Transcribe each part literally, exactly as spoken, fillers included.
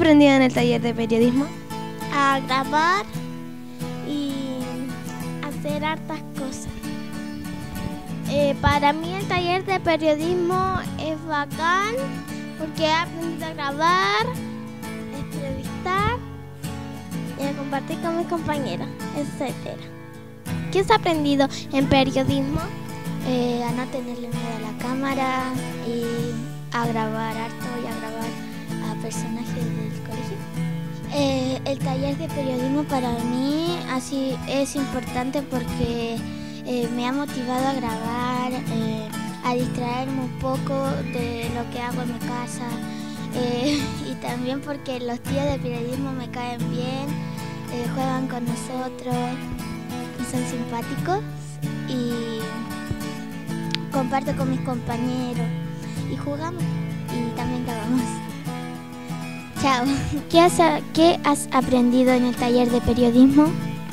aprendido en el taller de periodismo? A grabar y hacer hartas cosas. Eh, para mí el taller de periodismo es bacán porque he aprendido a grabar, a entrevistar y a compartir con mis compañeros, etcétera. ¿Qué has aprendido en periodismo? Eh, a no tenerle miedo a la cámara y a grabar harto y a grabar a personajes del colegio. Eh, el taller de periodismo para mí así es importante porque eh, me ha motivado a grabar, eh, a distraerme un poco de lo que hago en mi casa eh, y también porque los tíos de periodismo me caen bien, eh, juegan con nosotros y son simpáticos y comparto con mis compañeros y jugamos y también grabamos. Chao. ¿Qué has, ¿Qué has aprendido en el taller de periodismo?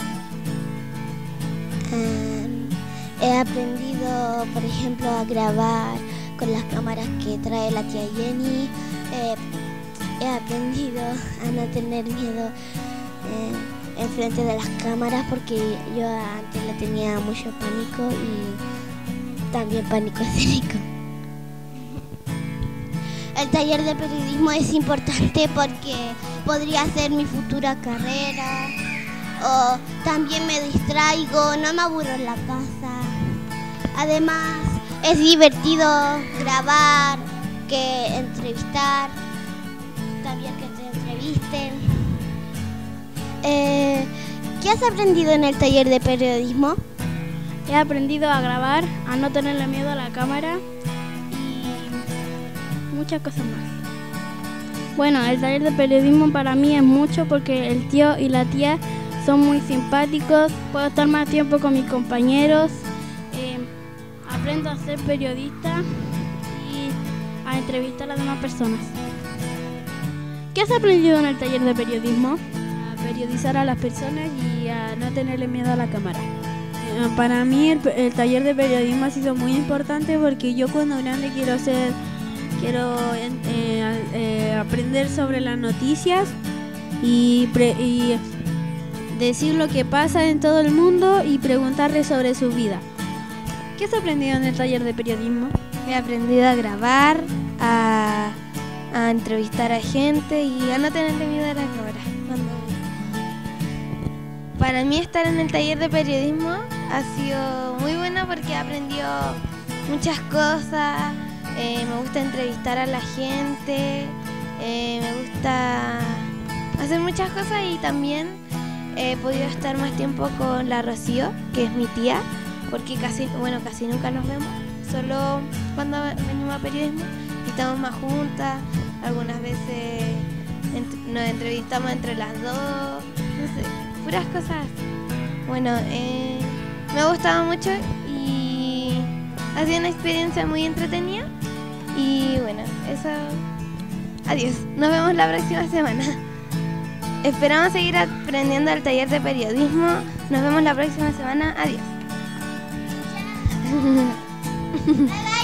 Um, he aprendido, por ejemplo, a grabar con las cámaras que trae la tía Jenny. Eh, he aprendido a no tener miedo eh, enfrente de las cámaras porque yo antes le tenía mucho pánico y también pánico escénico. El taller de periodismo es importante porque podría ser mi futura carrera o también me distraigo, no me aburro en la casa. Además, es divertido grabar, que entrevistar, también que te entrevisten. Eh, ¿Qué has aprendido en el taller de periodismo? He aprendido a grabar, a no tenerle miedo a la cámara y muchas cosas más. Bueno, el taller de periodismo para mí es mucho porque el tío y la tía son muy simpáticos, puedo estar más tiempo con mis compañeros, eh, aprendo a ser periodista y a entrevistar a las demás personas. ¿Qué has aprendido en el taller de periodismo? A periodizar a las personas y a no tenerle miedo a la cámara. Para mí el, el taller de periodismo ha sido muy importante porque yo cuando grande quiero ser, quiero eh, eh, aprender sobre las noticias y, pre, y decir lo que pasa en todo el mundo y preguntarle sobre su vida. ¿Qué has aprendido en el taller de periodismo? He aprendido a grabar, a, a entrevistar a gente y a no tenerle miedo a la cámara. Cuando... Para mí estar en el taller de periodismo ha sido muy bueno porque he aprendido muchas cosas, eh, me gusta entrevistar a la gente, eh, me gusta hacer muchas cosas y también he podido estar más tiempo con la Rocío, que es mi tía, porque casi, bueno, casi nunca nos vemos, solo cuando venimos a periodismo y estamos más juntas, algunas veces ent- nos entrevistamos entre las dos, no sé, puras cosas. Bueno, eh, me ha gustado mucho y ha sido una experiencia muy entretenida y bueno, eso, adiós, nos vemos la próxima semana. Esperamos seguir aprendiendo al taller de periodismo, nos vemos la próxima semana, adiós. Bye bye.